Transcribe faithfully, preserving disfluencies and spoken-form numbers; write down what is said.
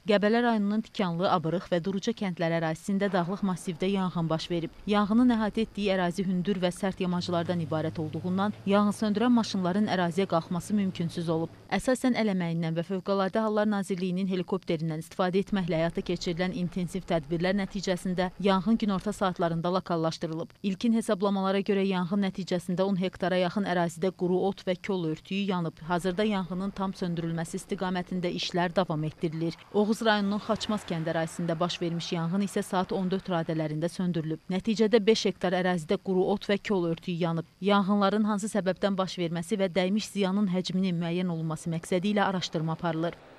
Qəbələ rayonunun Tikanlı, Abırıq və Duruca kəndləri ərazisində dağlıq massivdə yanğın baş verib. Yanğının əhatə etdiyi ərazi hündür və sərt yamaclardan ibarət olduğundan yanğınsöndürən maşınların əraziyə qalxması mümkünsüz olub. Əsasən əl əməyindən və Fövqəladə Hallar Nazirliyinin helikopterindən istifadə etməklə həyata keçirilən intensiv tədbirlər nəticəsində yanğın günorta saatlarında lokallaşdırılıb. İlkin hesablamalara görə yanğın nəticəsində on hektara yaxın ərazidə quru ot və kol örtüyü yanıb. Hazırda yanğının tam söndürülməsi istiqamətində işlər davam etdirilir. Oğuz rayonunun Xaçmaz kənd ərazisində baş vermiş yanğın isə saat on dörd radələrində söndürülüb. Nəticədə beş hektar ərazidə quru ot və kol örtüyü yanıb. Yanğınların hansı səbəbdən baş verməsi və dəymiş ziyanın həcminin müəyyən olunması məqsədi ilə araşdırma aparılır.